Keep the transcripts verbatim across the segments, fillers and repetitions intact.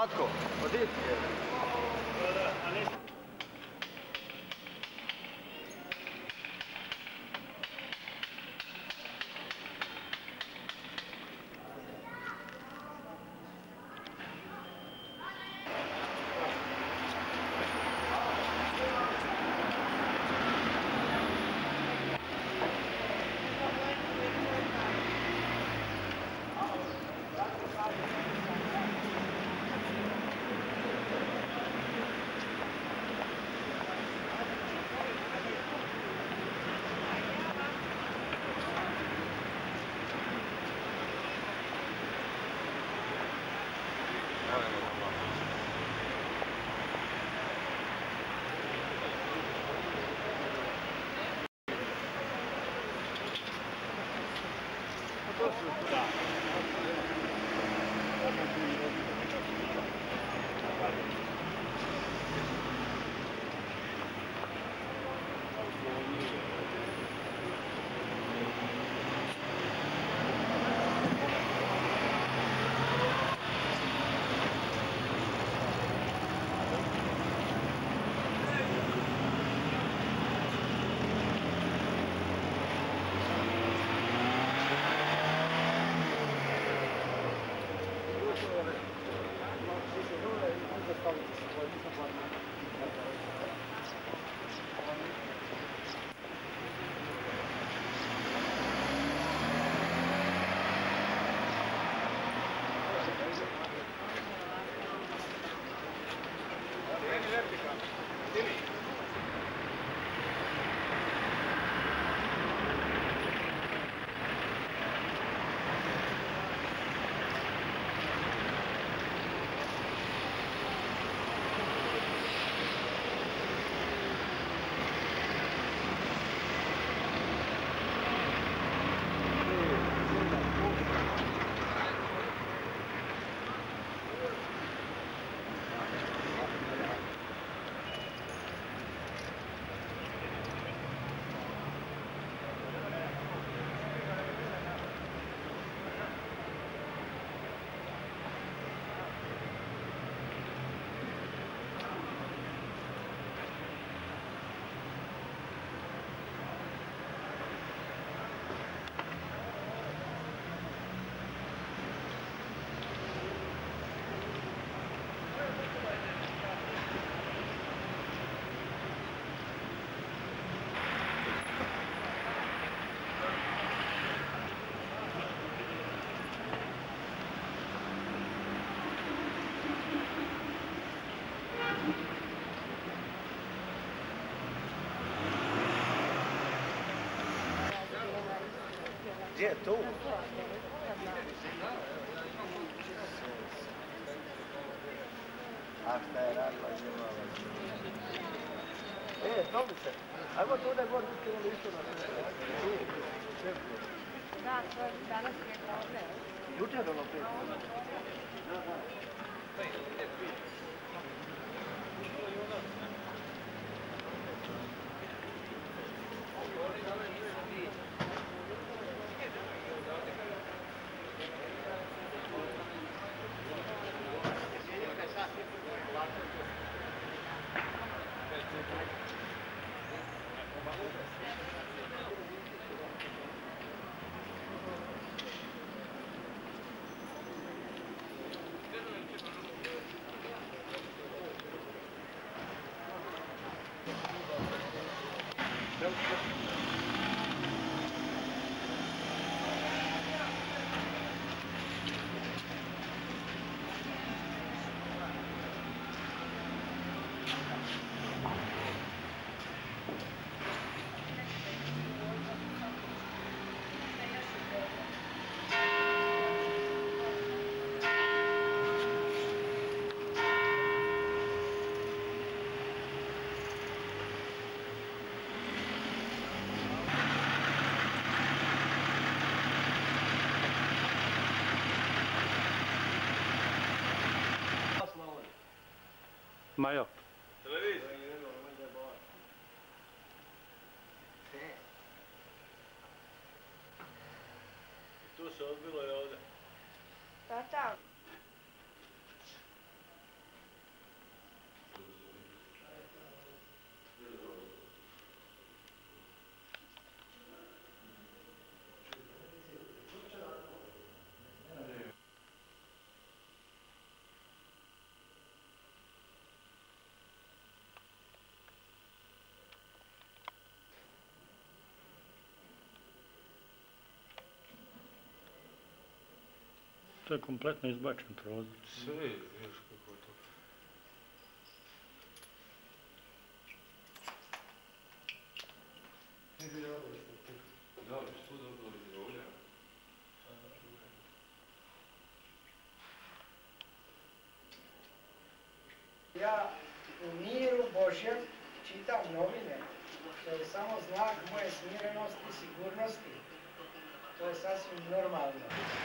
Matko, odi. Gdje je tu? A šta je radila živala? E, Tomice, ajmo tu ne gori uskoro listu na sve. Da, to je danas je ovdje. Jučer ono pet. Da, da. Majo. Televizija. Tu se odbilo i ovdje. Tata. To je kompletno izbačen prozor. Sve je, vidiš kako je to. Da, već tu dobro iz ovdje. Ja u miru Božjem čitam novine. To je samo znak moje smirenosti i sigurnosti. To je sasvim normalno.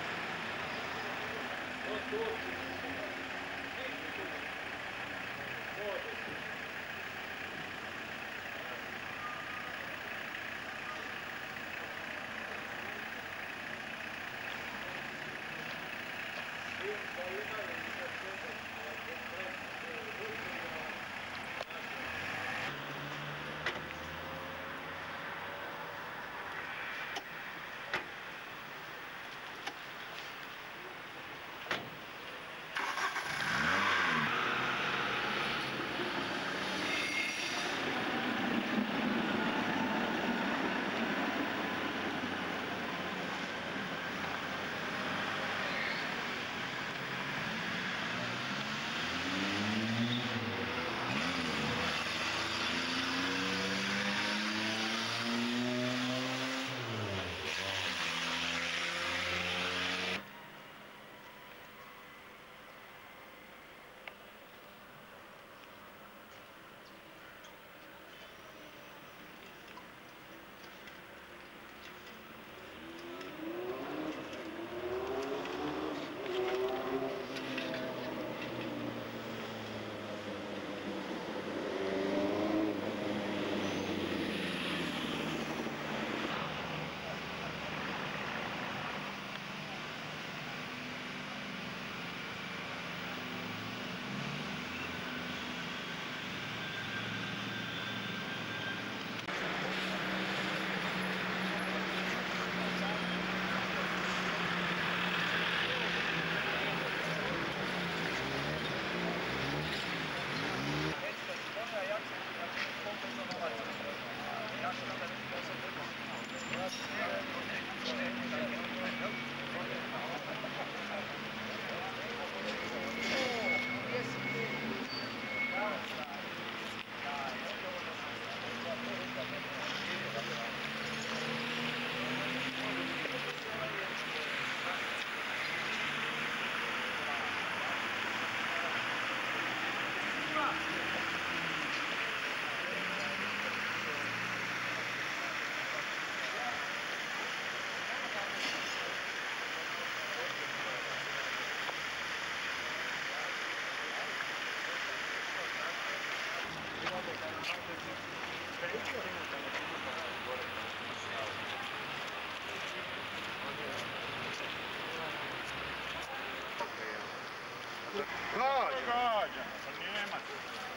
Gađa, gađa, pa nema tu.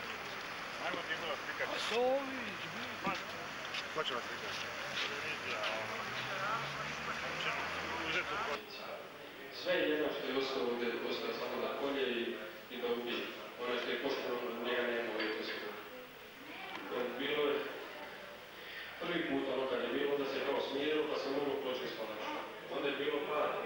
Ajmo ti bilo slikati. Pa su ovi, Ko će vas slikati? Televizija, ono. Ćemo uzeti od... Sve je jedno što je ostalo ovdje, ostalo samo da kolje i, i da ubije. Ono što je pošteno, njega nema uvijek to sigurno. Bilo je prvi put ono kad je bilo da se kao smirilo pa se moglo proći spavaš. Onda je bilo par